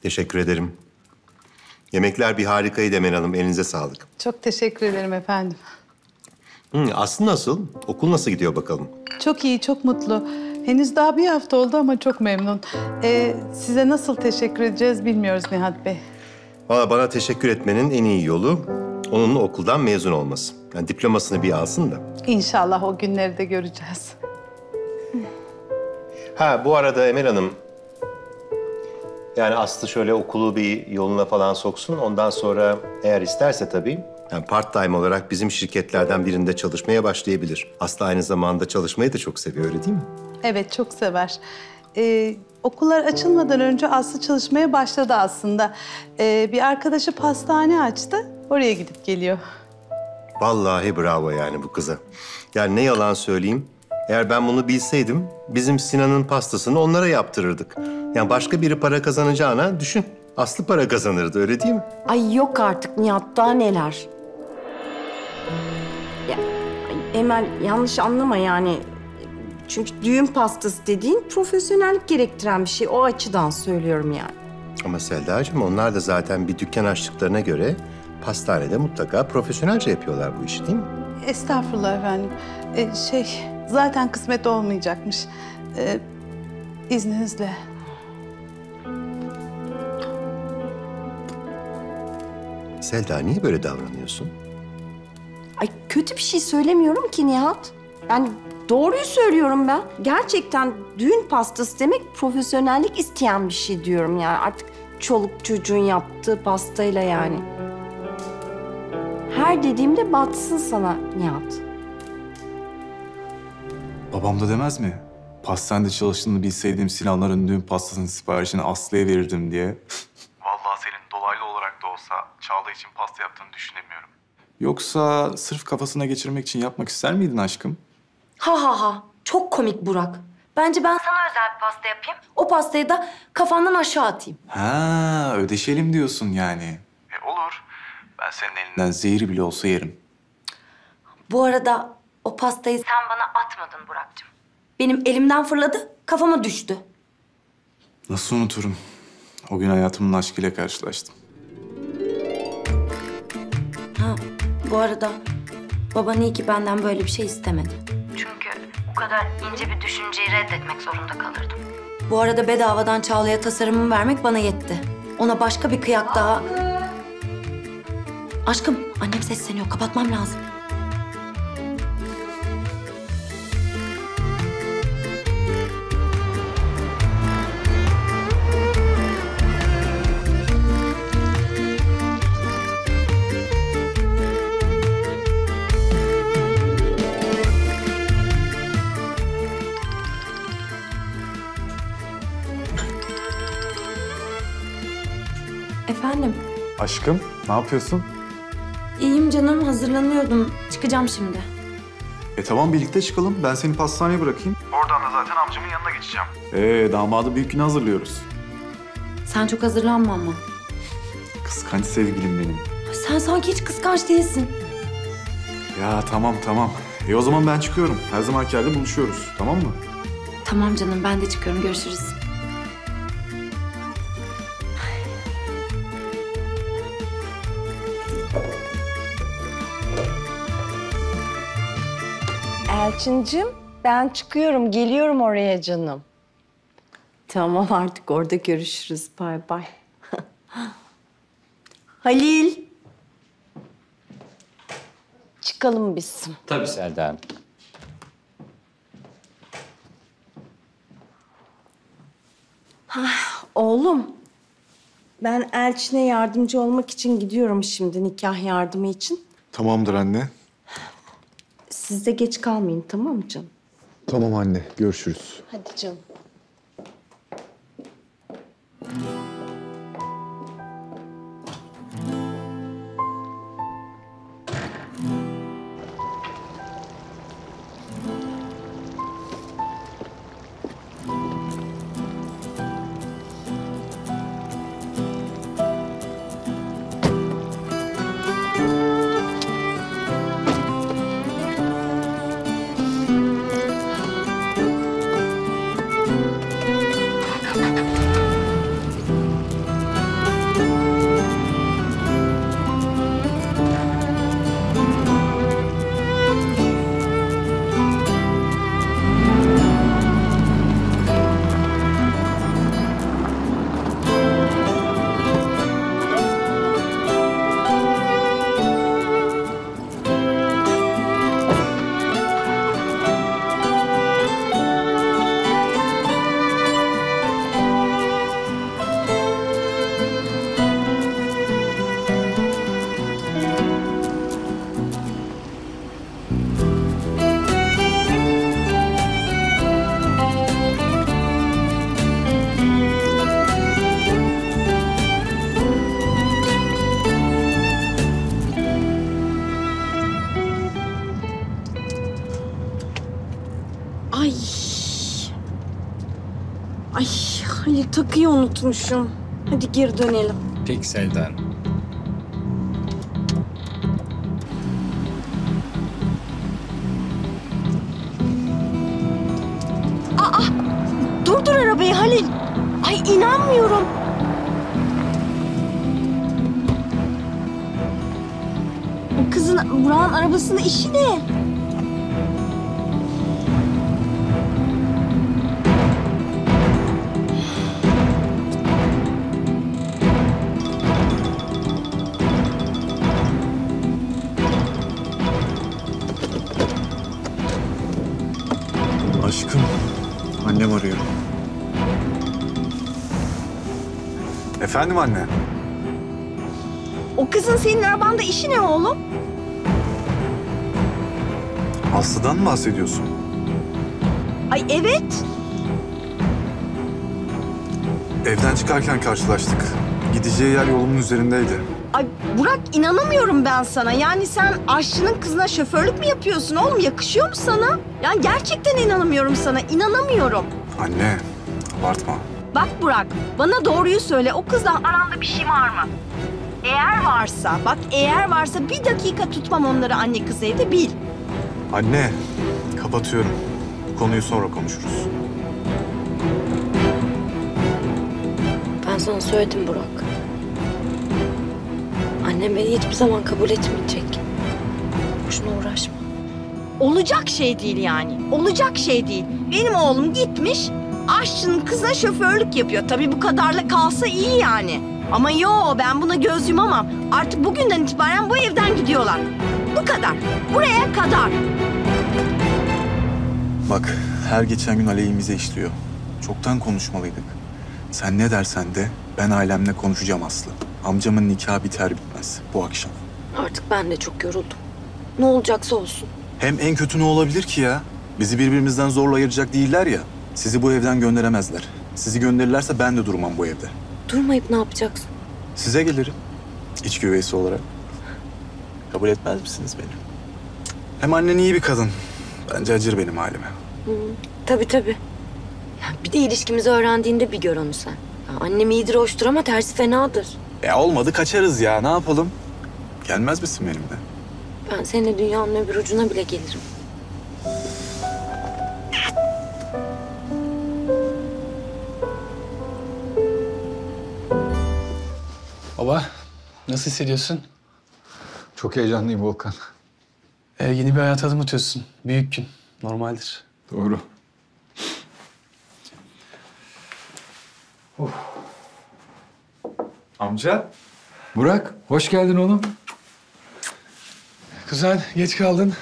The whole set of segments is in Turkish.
Teşekkür ederim. Yemekler bir harikaydı Emel Hanım. Elinize sağlık. Çok teşekkür ederim efendim. Aslı nasıl? Okul nasıl gidiyor bakalım? Çok iyi, çok mutlu. Henüz daha bir hafta oldu ama çok memnun. Size nasıl teşekkür edeceğiz bilmiyoruz Nihat Bey. Valla bana teşekkür etmenin en iyi yolu onun okuldan mezun olması. Yani diplomasını bir alsın da. İnşallah o günleri de göreceğiz. Ha bu arada Emel Hanım, yani Aslı şöyle okulu bir yoluna falan soksun. Ondan sonra eğer isterse tabii, yani part-time olarak bizim şirketlerden birinde çalışmaya başlayabilir. Aslı aynı zamanda çalışmayı da çok seviyor, öyle değil mi? Evet, çok sever. Okullar açılmadan önce Aslı çalışmaya başladı aslında. Bir arkadaşı pastane açtı, oraya gidip geliyor. Vallahi bravo yani bu kıza. Yani ne yalan söyleyeyim, eğer ben bunu bilseydim bizim Sinan'ın pastasını onlara yaptırırdık. Yani başka biri para kazanacağına düşün. Aslı para kazanırdı, öyle değil mi? Ay yok artık Nihat, daha neler. Ya, Emel yanlış anlama yani. Çünkü düğün pastası dediğin profesyonellik gerektiren bir şey. O açıdan söylüyorum yani. Ama Selda'cığım onlar da zaten bir dükkan açtıklarına göre pastanede mutlaka profesyonelce yapıyorlar bu işi, değil mi? Estağfurullah efendim. Zaten kısmet olmayacakmış. İzninizle. Selda niye böyle davranıyorsun? Ay kötü bir şey söylemiyorum ki Nihat. Yani doğruyu söylüyorum ben. Gerçekten düğün pastası demek profesyonellik isteyen bir şey diyorum yani. Artık çoluk çocuğun yaptığı pastayla yani. Her dediğimde batsın sana Nihat. Babam da demez mi? Pastanede çalıştığını bilseydim Sinanların düğün pastasının siparişini Aslı'ya verirdim diye. Vallahi senin dolaylı olarak da olsa Çağla için pasta yaptığını düşünemiyorum. Yoksa sırf kafasına geçirmek için yapmak ister miydin aşkım? Ha ha ha. Çok komik Burak. Bence ben sana özel bir pasta yapayım. O pastayı da kafandan aşağı atayım. Ha, ödeşelim diyorsun yani. Olur. Ben senin elinden zehri bile olsa yerim. Bu arada o pastayı sen bana atmadın Burak'cığım. Benim elimden fırladı, kafama düştü. Nasıl unuturum? O gün hayatımın aşkıyla karşılaştım. Ha, bu arada baban iyi ki benden böyle bir şey istemedi. Çünkü bu kadar ince bir düşünceyi reddetmek zorunda kalırdım. Bu arada bedavadan Çağla'ya tasarımımı vermek bana yetti. Ona başka bir kıyak daha... Aşkım, annem sesleniyor. Kapatmam lazım. Efendim? Aşkım, ne yapıyorsun? İyiyim canım, hazırlanıyordum. Çıkacağım şimdi. Tamam birlikte çıkalım. Ben seni pastaneye bırakayım. Oradan da zaten amcamın yanına geçeceğim. Damadı büyük güne hazırlıyoruz. Sen çok hazırlanma ama. Kıskanç sevgilim benim. Sen sanki hiç kıskanç değilsin. Ya tamam. O zaman ben çıkıyorum. Her zamanki yerde buluşuyoruz. Tamam mı? Tamam canım, ben de çıkıyorum. Görüşürüz. Elçincim, ben çıkıyorum, geliyorum oraya canım. Tamam artık orada görüşürüz. Bay bay. Halil. Çıkalım biz. Tabii Selda Hanım. Oğlum, ben Elçin'e yardımcı olmak için gidiyorum şimdi nikah yardımı için. Tamamdır anne. Siz de geç kalmayın, tamam mı canım? Tamam anne, görüşürüz. Hadi canım. takıyı unutmuşum. Hadi geri dönelim. Peki Selda Hanım. Durdur arabayı Halil. Ay inanmıyorum. O kızın Burak'ın arabasının işi ne? Aşkım, annem arıyor. Efendim anne? O kızın senin arabanda işi ne oğlum? Aslı'dan mı bahsediyorsun? Ay evet. Evden çıkarken karşılaştık. Gideceği yer yolumun üzerindeydi. Ay Burak inanamıyorum ben sana. Yani sen aşçının kızına şoförlük mü yapıyorsun oğlum? Yakışıyor mu sana? Yani gerçekten inanamıyorum sana. İnanamıyorum. Anne, abartma. Bak Burak, bana doğruyu söyle. O kızla aranda bir şey var mı? Eğer varsa bir dakika tutmam onları anne kız evde bil. Anne, kapatıyorum. Bu konuyu sonra konuşuruz. Ben sana söyledim Burak. Annem beni hiçbir zaman kabul etmeyecek. Boşuna uğraşma. Olacak şey değil yani. Olacak şey değil. Benim oğlum gitmiş, aşçının kızına şoförlük yapıyor. Tabii bu kadarla kalsa iyi yani. Ama yo, ben buna göz yumamam. Artık bugünden itibaren bu evden gidiyorlar. Bu kadar. Buraya kadar. Bak, her geçen gün aleyhimize işliyor. Çoktan konuşmalıydık. Sen ne dersen de ben ailemle konuşacağım Aslı. Amcamın nikahı biter bitmez bu akşam. Artık ben de çok yoruldum. Ne olacaksa olsun. Hem en kötü ne olabilir ki ya? Bizi birbirimizden zorla ayıracak değiller ya. Sizi bu evden gönderemezler. Sizi gönderirlerse ben de durmam bu evde. Durmayıp ne yapacaksın? Size gelirim. İç güveysi olarak. Kabul etmez misiniz beni? Hem annen iyi bir kadın. Bence acır benim halime. Tabii tabii. Ya bir de ilişkimizi öğrendiğinde bir gör onu sen. Ya annem iyidir, hoştur ama tersi fenadır. Olmadı kaçarız ya. Ne yapalım? Gelmez misin benimle? Ben seninle dünyanın öbür ucuna bile gelirim. Baba, nasıl hissediyorsun? Çok heyecanlıyım Volkan. Yeni bir hayata adım atıyorsun. Büyük gün. Normaldir. Doğru. Amca. Burak, hoş geldin oğlum. Kuzen, geç kaldın.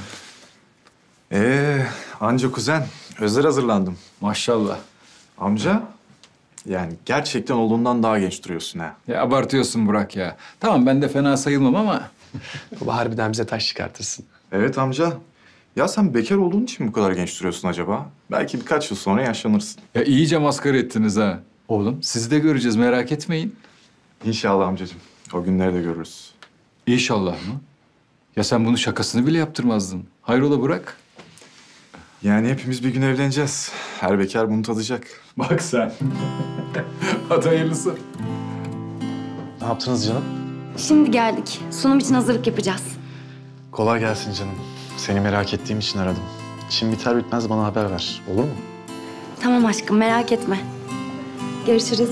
Anca kuzen. Özel hazırlandım. Maşallah. Amca. Yani gerçekten olduğundan daha genç duruyorsun ha. Ya abartıyorsun Burak ya. Tamam ben de fena sayılmam ama Baba harbiden bize taş çıkartırsın. Evet amca. Ya sen bekar olduğun için mi bu kadar genç duruyorsun acaba? Belki birkaç yıl sonra yaşlanırsın. ya iyice maskara ettiniz ha. Oğlum sizi de göreceğiz merak etmeyin. İnşallah amcacığım. O günleri de görürüz. İnşallah mı? Ya sen bunu şakasını bile yaptırmazdın. Hayrola Burak? Yani hepimiz bir gün evleneceğiz. Her bekar bunu tadacak. Bak sen. Hadi hayırlısı. Ne yaptınız canım? Şimdi geldik. Sunum için hazırlık yapacağız. Kolay gelsin canım. Seni merak ettiğim için aradım. İşin biter bitmez bana haber ver. Olur mu? Tamam aşkım, merak etme. Görüşürüz.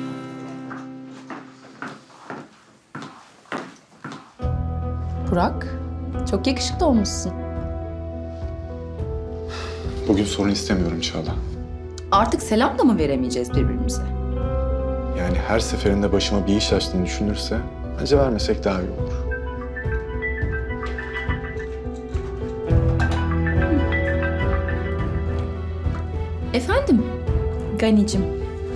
Burak, çok yakışıklı olmuşsun. Bugün sorun istemiyorum Çağla. Artık selam da mı veremeyeceğiz birbirimize? Yani her seferinde başıma bir iş açtığını düşünürse bence vermesek daha iyi olur. Efendim, Ganicim.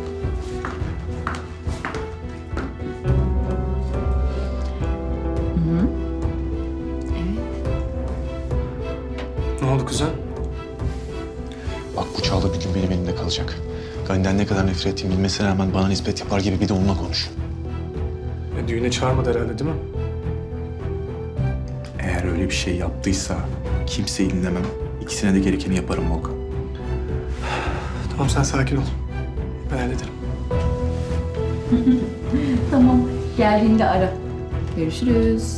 Ne oldu kuzen? Bak bu Çağla bir gün benim elimde kalacak. Gani'den ne kadar nefret ettiğimi bilmesine rağmen bana nispet yapar gibi bir de onunla konuş. Düğüne çağırmadı herhalde değil mi? Eğer öyle bir şey yaptıysa kimseyi dinlemem. İkisine de gerekeni yaparım Volkan. Tamam sen sakin ol. Ben hallederim. Tamam. Geldiğinde ara. Görüşürüz.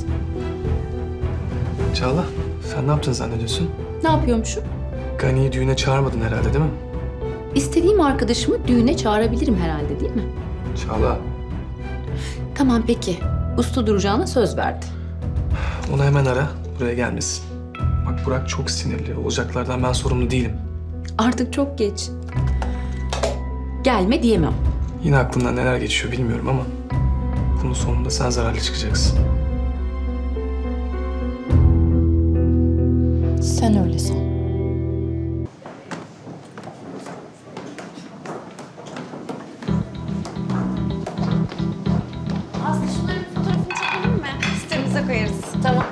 Çağla, sen ne yaptın zannediyorsun? Ne yapıyormuşum? Gani'yi düğüne çağırmadın herhalde değil mi? İstediğim arkadaşımı düğüne çağırabilirim herhalde değil mi? Çağla, Tamam peki. Usta duracağına söz verdi. onu hemen ara, buraya gelmesin. Bak Burak çok sinirli, olacaklardan ben sorumlu değilim. Artık çok geç. Gelme diyemem. Yine aklından neler geçiyor bilmiyorum ama bunun sonunda sen zararlı çıkacaksın. Sen öyle san. Aslı şunların fotoğrafını çekelim mi? Sitemize koyarız. Tamam.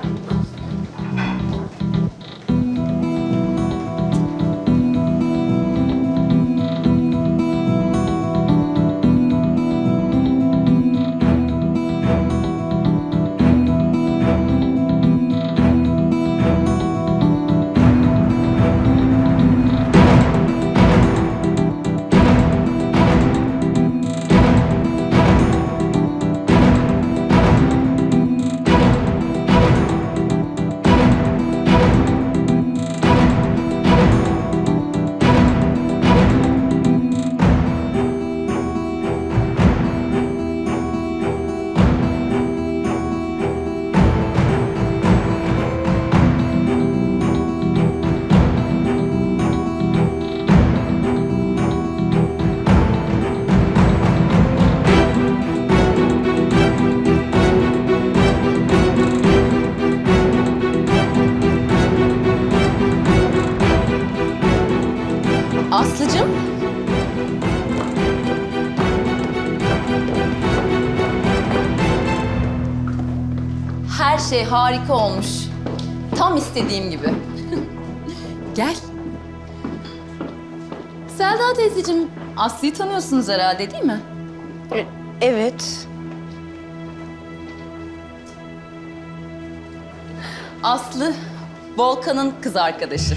Aslıcığım. Her şey harika olmuş. Tam istediğim gibi. Gel. Selda teyzeciğim, Aslı'yı tanıyorsunuz herhalde değil mi? Evet. Aslı, Volkan'ın kız arkadaşı.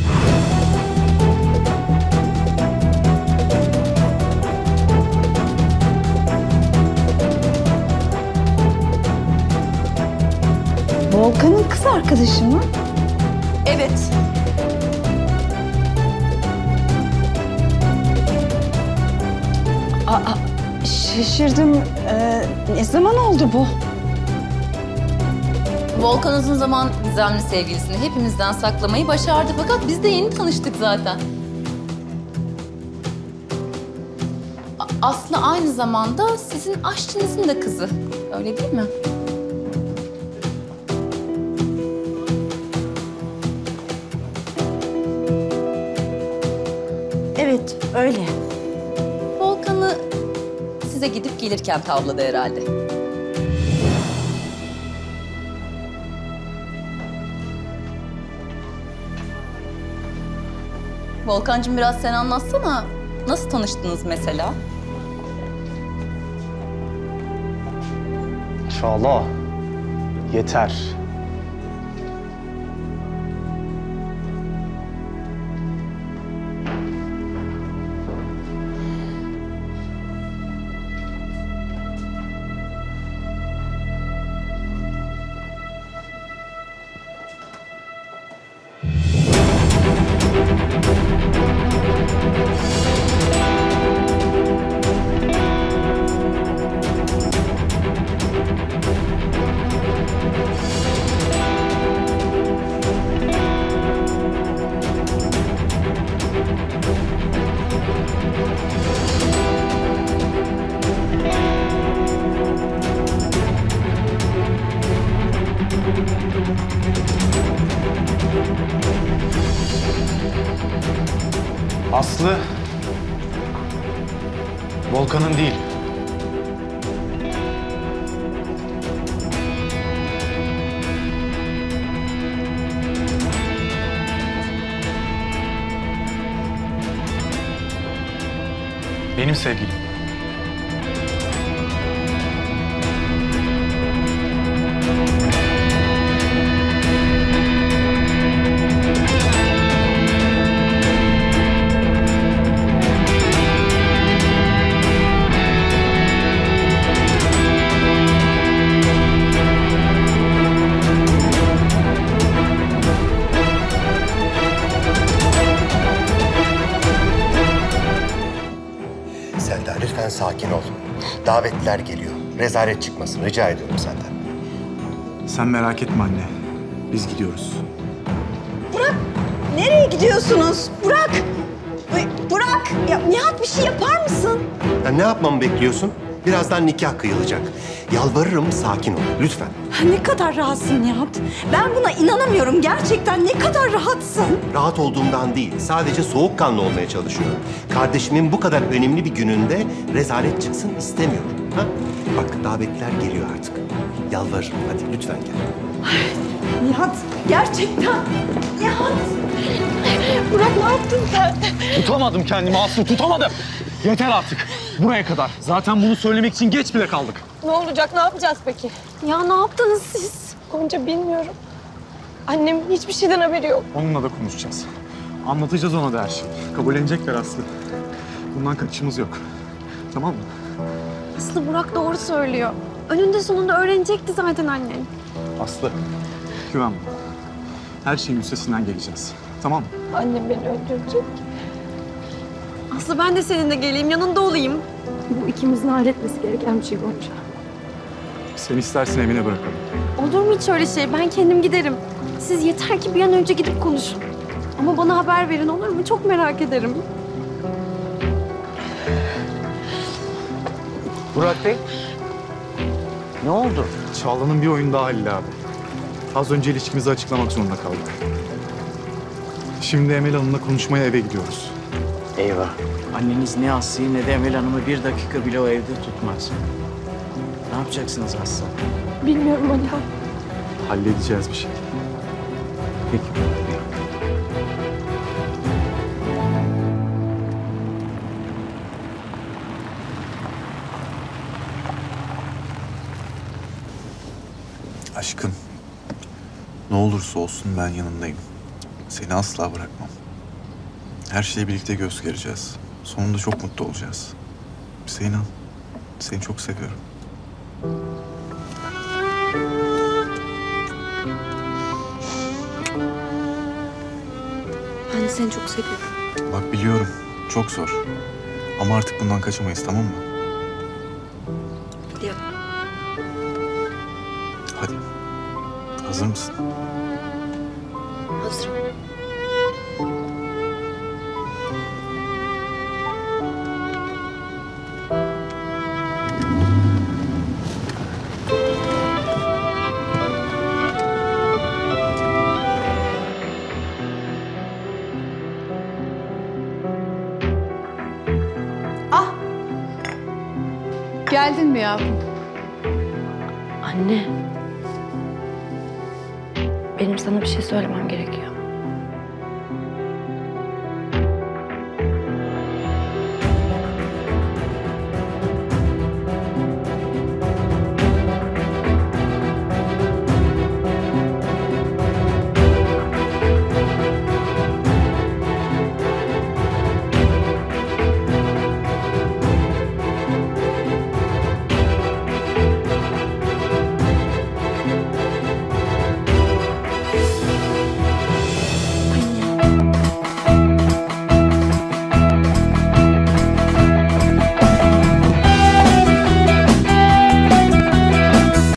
Volkan'ın kız arkadaşı mı? Evet. Şaşırdım. Ne zaman oldu bu? Volkan uzun zaman gizemli sevgilisini hepimizden saklamayı başardı. Fakat biz de yeni tanıştık zaten. Aslı aynı zamanda sizin aşçınızın da kızı. Öyle değil mi? Evet, öyle. Volkan'ı size gidip gelirken tavladı herhalde. Volkancığım biraz sen anlatsana. Nasıl tanıştınız mesela? Çağla, yeter. Aslı, Volkan'ın değil. Benim sevgilim. lütfen sakin ol. Davetliler geliyor. Rezalet çıkmasın. Rica ediyorum senden. Sen merak etme anne. Biz gidiyoruz. Nereye gidiyorsunuz? Burak! Burak! Ya Nihat bir şey yapar mısın? Ya ne yapmamı bekliyorsun? Birazdan nikah kıyılacak. Yalvarırım sakin ol. Lütfen. Ne kadar rahatsın Nihat. Ben buna inanamıyorum. Gerçekten ne kadar rahatsın. Rahat olduğumdan değil. Sadece soğukkanlı olmaya çalışıyorum. Kardeşimin bu kadar önemli bir gününde rezalet çıksın istemiyorum. Ha? Bak davetliler geliyor artık. Yalvarırım. Hadi lütfen gel. Nihat gerçekten. Nihat. Burak ne yaptın sen? Tutamadım kendimi Aslı, tutamadım. Yeter artık. Buraya kadar. Zaten bunu söylemek için geç bile kaldık. Ne olacak, ne yapacağız peki? Ya ne yaptınız siz? Gonca bilmiyorum. Annem hiçbir şeyden haberi yok. Onunla da konuşacağız. Anlatacağız ona da her şeyi. Kabullenecekler Aslı. Bundan kaçışımız yok. Tamam mı? Aslı Burak doğru söylüyor. Önünde sonunda öğrenecekti zaten annen. Aslı, güven bana. Her şeyin üstesinden geleceğiz. Tamam mı? Annem beni öldürecek. Aslı ben de seninle geleyim, yanında olayım. Bu ikimizin halletmesi gereken bir şey Gonca. Sen istersen evine bırakalım. Olur mu hiç öyle şey? Ben kendim giderim. Siz yeter ki bir an önce gidip konuşun. Ama bana haber verin olur mu? Çok merak ederim. Burak Bey, ne oldu? Çağla'nın bir oyunu daha Halil abi. Az önce ilişkimizi açıklamak zorunda kaldık. Şimdi Emel Hanım'la konuşmaya eve gidiyoruz. Eyvah. Anneniz ne Aslı'yı ne de Emel Hanım'ı bir dakika bile o evde tutmaz. Ne yapacaksınız Aslı? Bilmiyorum Alihan. Halledeceğiz bir şey. Peki. Aşkım, ne olursa olsun ben yanındayım. Seni asla bırakmam. Her şeye birlikte göz gereceğiz. Sonunda çok mutlu olacağız. Bize inan. Seni çok seviyorum. Ben de seni çok seviyorum. Bak biliyorum, çok zor. Ama artık bundan kaçamayız, tamam mı? Biliyorum. Hadi. Hazır mısın? Hazırım. Geldin mi yavrum? Anne. Benim sana bir şey söylemem gerekiyor.